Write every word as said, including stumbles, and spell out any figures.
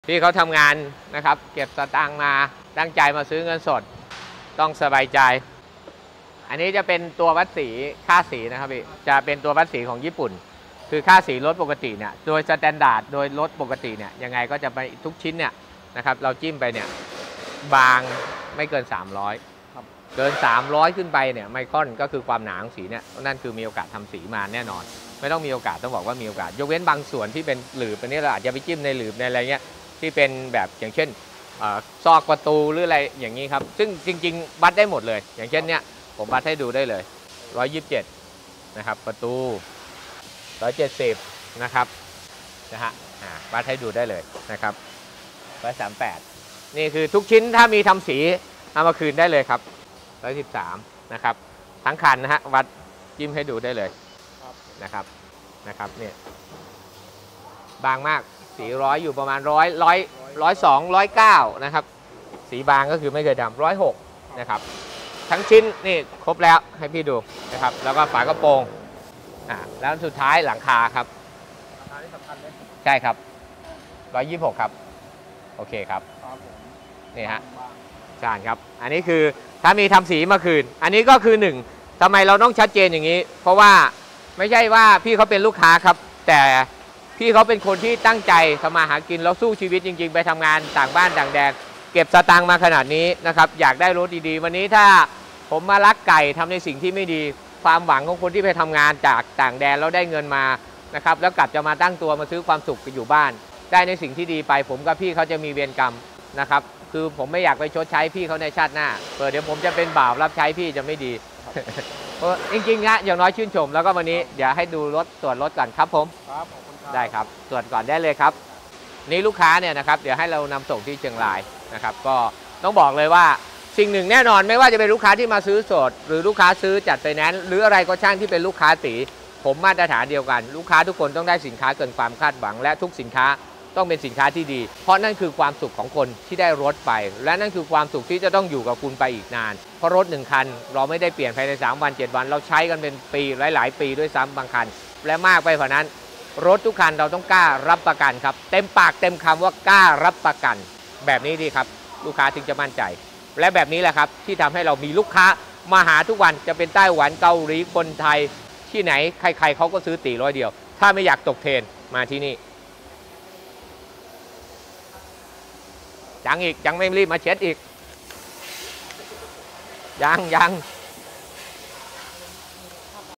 พี่เขาทำงานนะครับเก็บสตางค์มาตั้งใจมาซื้อเงินสดต้องสบายใจอันนี้จะเป็นตัววัดสีค่าสีนะครับพี่จะเป็นตัววัดสีของญี่ปุ่นคือค่าสีรถปกติเนี่ยโดยสแตนดาร์ดโดยรถปกติเนี่ยยังไงก็จะไปทุกชิ้นเนี่ยนะครับเราจิ้มไปเนี่ยบางไม่เกินสามร้อยครับเกินสามร้อยขึ้นไปเนี่ยไมครอนก็คือความหนาของสีเนี่ยนั่นคือมีโอกาสทำสีมาแน่นอนไม่ต้องมีโอกาสต้องบอกว่ามีโอกาสยกเว้นบางส่วนที่เป็นหลืบอันนี้เราอาจจะไปจิ้มในหลืบในอะไรเงี้ยที่เป็นแบบอย่างเช่นซอกประตูหรืออะไรอย่างนี้ครับซึ่งจริงๆวัดได้หมดเลยอย่างเช่นเนี้ยผมวัดให้ดูได้เลยหนึ่งร้อยยี่สิบเจ็ดนะครับประตูหนึ่งร้อยเจ็ดสิบนะครับนะฮะวัดให้ดูได้เลยนะครับหนึ่งร้อยสามสิบแปดนี่คือทุกชิ้นถ้ามีทำสีเอามาคืนได้เลยครับหนึ่งร้อยสิบสามนะครับทั้งคันนะฮะวัดจิ้มให้ดูได้เลยนะครับนะครับเนี่ยบางมากสีร้อยอยู่ประมาณร้อยร้อยร้อยสองร้อยเก้านะครับสีบางก็คือไม่เคยดำร้อยหกนะครับทั้งชิ้นนี่ครบแล้วให้พี่ดูนะครับแล้วก็ฝากระโปรงอ่าแล้วสุดท้ายหลังคาครับหลังคาที่สำคัญเลยใช่ครับร้อยยี่สิบหกครับโอเคครับนี่ฮะจานครับอันนี้คือถ้ามีทำสีมาคืนอันนี้ก็คือหนึ่งทำไมเราต้องชัดเจนอย่างนี้เพราะว่าไม่ใช่ว่าพี่เขาเป็นลูกค้าครับแต่พี่เขาเป็นคนที่ตั้งใจทำมาหากินแล้วสู้ชีวิตจริงๆไปทำงานต่างบ้านต่างแดนเก็บสตางค์มาขนาดนี้นะครับอยากได้รถดีๆวันนี้ถ้าผมมาลักไก่ทำในสิ่งที่ไม่ดีความหวังของคนที่ไปทำงานจากต่างแดนแล้วได้เงินมานะครับแล้วกลับจะมาตั้งตัวมาซื้อความสุขไปอยู่บ้านได้ในสิ่งที่ดีไปผมกับพี่เขาจะมีเวรกรรมนะครับคือผมไม่อยากไปชดใช้พี่เขาในชาติหน้าเปิดเดี๋ยวผมจะเป็นบ่าวรับใช้พี่จะไม่ดีจริงๆนะอย่างน้อยชื่นชมแล้วก็วันนี้เดี๋ยวให้ดูรถตรวจรถก่อนครับผมครับขอบคุณครับได้ครับตรวจก่อนได้เลยครับนี่ลูกค้าเนี่ยนะครับเดี๋ยวให้เรานำส่งที่เชียงรายนะครับก็ต้องบอกเลยว่าสิ่งหนึ่งแน่นอนไม่ว่าจะเป็นลูกค้าที่มาซื้อสดหรือลูกค้าซื้อจัดไฟแนนซ์หรืออะไรก็ช่างที่เป็นลูกค้าตีผมมาตรฐานเดียวกันลูกค้าทุกคนต้องได้สินค้าเกินความคาดหวังและทุกสินค้าต้องเป็นสินค้าที่ดีเพราะนั่นคือความสุขของคนที่ได้รถไปและนั่นคือความสุขที่จะต้องอยู่กับคุณไปอีกนานเพราะรถหนึ่งคันเราไม่ได้เปลี่ยนภายในสามวันเจ็ดวันเราใช้กันเป็นปีหลายๆปีด้วยซ้ำบางคันและมากไปกว่านั้นรถทุกคันเราต้องกล้ารับประกันครับเต็มปากเต็มคำว่ากล้ารับประกันแบบนี้ดีครับลูกค้าถึงจะมั่นใจและแบบนี้แหละครับที่ทำให้เรามีลูกค้ามาหาทุกวันจะเป็นไต้หวันเกาหลีคนไทยที่ไหนใครๆเขาก็ซื้อตีร้อยเดียวถ้าไม่อยากตกเทรนมาที่นี่ยังอีกยังไม่รีบมาเช็ดอีกยังยัง